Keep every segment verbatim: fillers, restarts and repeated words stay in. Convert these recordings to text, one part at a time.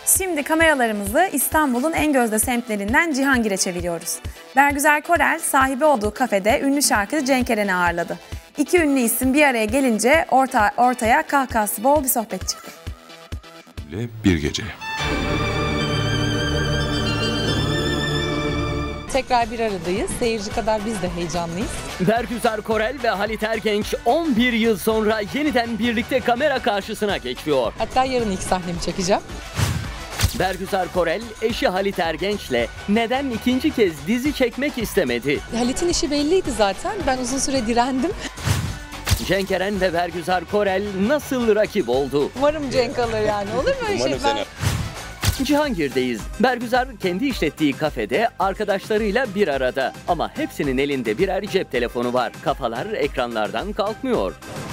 Şimdi kameralarımızı İstanbul'un en gözde semtlerinden Cihangir'e çeviriyoruz. Bergüzar Korel sahibi olduğu kafede ünlü şarkıcı Cenk Eren'i ağırladı. İki ünlü isim bir araya gelince orta, ortaya kahkahası bol bir sohbet çıktı. Bir gece. Tekrar bir aradayız. Seyirci kadar biz de heyecanlıyız. Bergüzar Korel ve Halit Ergenç on bir yıl sonra yeniden birlikte kamera karşısına geçiyor. Hatta yarın ilk sahnemi çekeceğim. Bergüzar Korel eşi Halit Ergenç'le neden ikinci kez dizi çekmek istemedi? Halit'in işi belliydi zaten. Ben uzun süre direndim. Cenk Eren ve Bergüzar Korel nasıl rakip oldu? Umarım Cenk alır yani. Olur mu öyle şey? Ben... Cihangir'deyiz. Bergüzar kendi işlettiği kafede arkadaşlarıyla bir arada. Ama hepsinin elinde birer cep telefonu var. Kafalar ekranlardan kalkmıyor.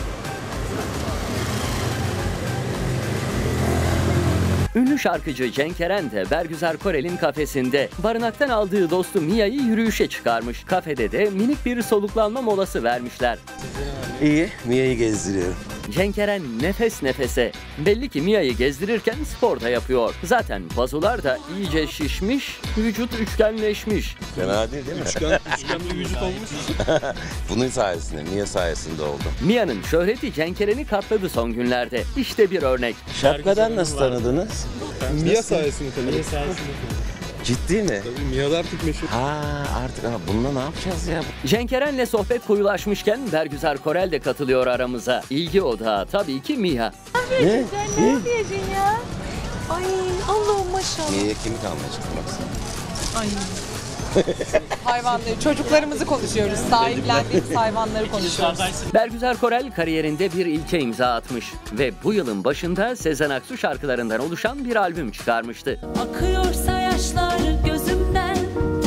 Ünlü şarkıcı Cenk Eren de Bergüzar Korel'in kafesinde. Barınaktan aldığı dostu Mia'yı yürüyüşe çıkarmış. Kafede de minik bir soluklanma molası vermişler. İyi, Mia'yı gezdiriyorum. Cenk Eren nefes nefese. Belli ki Mia'yı gezdirirken spor da yapıyor. Zaten pazular da iyice şişmiş, vücut üçgenleşmiş. Fena değil değil mi? Üçgen, üçgenli vücut olmuş. Bunun sayesinde, Mia sayesinde oldu. Mia'nın şöhreti Cenk Eren'i katladı son günlerde. İşte bir örnek. Şapkadan nasıl tanıdınız? Mia sayesinde tabii. Mia sayesinde. Ciddi mi? Tabii Mia da artık meşhur. Ha artık ha, bununla ne yapacağız ya? Cenk Eren'le sohbet koyulaşmışken Bergüzar Korel de katılıyor aramıza. İlgi odağı tabii ki Mia. Ne? Ne yapıyorsun ya? Ay Allah'ım maşallah. Mia'ya kimi kalmaya çıktı baksana? Ay. Hayvanları, çocuklarımızı konuşuyoruz. Sahiplendiğimiz hayvanları konuşuyoruz. Bergüzar Korel kariyerinde bir ilke imza atmış ve bu yılın başında Sezen Aksu şarkılarından oluşan bir albüm çıkarmıştı. Akıyorsa yaşlar gözümden,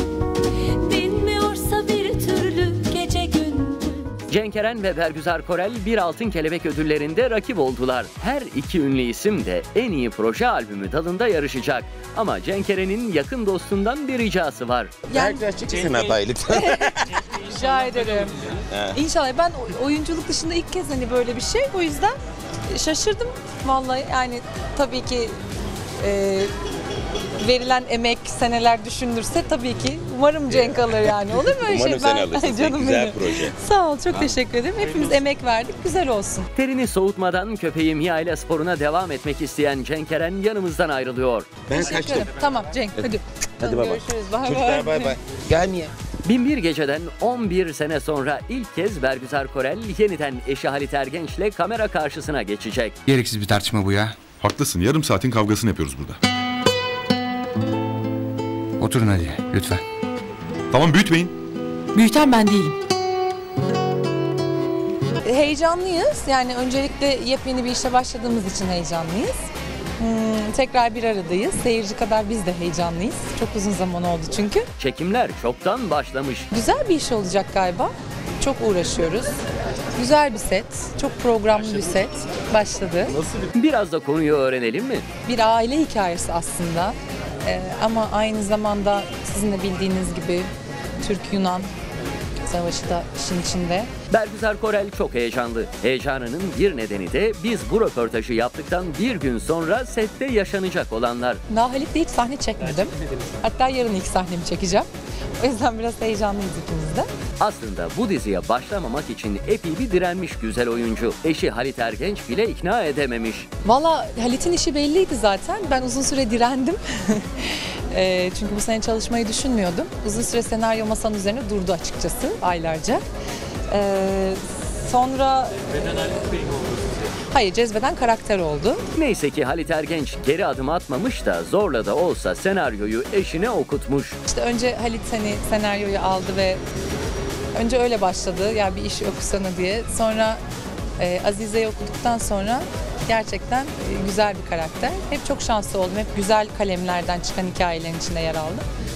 dinmiyorsa bir türlü gece gündüz. Cenk Eren ve Bergüzar Korel bir Altın Kelebek ödüllerinde rakip oldular. Her iki ünlü isim de en iyi proje albümü dalında yarışacak. Ama Cenk Eren'in yakın dostundan bir ricası var. Yani, Herkes çıksın adaylık. Rica ederim. İnşallah. Ben oyunculuk dışında ilk kez hani böyle bir şey. O yüzden şaşırdım vallahi. Yani tabii ki e, verilen emek seneler düşünülürse tabii ki umarım Cenk alır yani. Olur mu öyle Umarım şey? sen Ben, alırsın. canım Güzel benim. proje. Sağ ol. Çok teşekkür ederim. Hepimiz emek verdik. Güzel olsun. Terini soğutmadan köpeği Mia ile sporuna devam etmek isteyen Cenk Eren yanımızdan ayrılıyor. Ben Teşekkür kaçtım. ederim. Tamam Cenk hadi. Hadi Canım, baba. görüşürüz. Bay Çocuklar bay bay. Gel Mia. Binbir Gece'den on bir sene sonra ilk kez Bergüzar Korel yeniden eşi Halit Ergenç'le kamera karşısına geçecek. Gereksiz bir tartışma bu ya. Haklısın. Yarım saatin kavgasını yapıyoruz burada. Oturun hadi lütfen. Tamam büyütmeyin. Büyüten ben değilim. Heyecanlıyız. Yani öncelikle yepyeni bir işe başladığımız için heyecanlıyız. Hmm, tekrar bir aradayız. Seyirci kadar biz de heyecanlıyız. Çok uzun zaman oldu çünkü. Çekimler çoktan başlamış. Güzel bir iş olacak galiba. Çok uğraşıyoruz. Güzel bir set. Çok programlı bir set. Başladı. Biraz da konuyu öğrenelim mi? Bir aile hikayesi aslında. Ee, ama aynı zamanda sizin de bildiğiniz gibi Türk-Yunan savaşı da işin içinde. Bergüzar Korel çok heyecanlı. Heyecanının bir nedeni de biz bu röportajı yaptıktan bir gün sonra sette yaşanacak olanlar. Daha Halit'le hiç sahne çekmedim. Hatta yarın ilk sahnemi çekeceğim. O yüzden biraz heyecanlıyız ikimiz de. Aslında bu diziye başlamamak için epey bir direnmiş güzel oyuncu. Eşi Halit Ergenç bile ikna edememiş. Valla Halit'in işi belliydi zaten. Ben uzun süre direndim. e, çünkü bu sene çalışmayı düşünmüyordum. Uzun süre senaryo masanın üzerine durdu açıkçası aylarca. E, sonra... Hayır, cezbeden karakter oldu. Neyse ki Halit Ergenç geri adım atmamış da zorla da olsa senaryoyu eşine okutmuş. İşte önce Halit hani senaryoyu aldı ve önce öyle başladı. Ya bir iş okusana diye. Sonra e, Azize'yi okuduktan sonra gerçekten e, güzel bir karakter. Hep çok şanslı oldum. Hep güzel kalemlerden çıkan hikayelerin içinde yer aldım.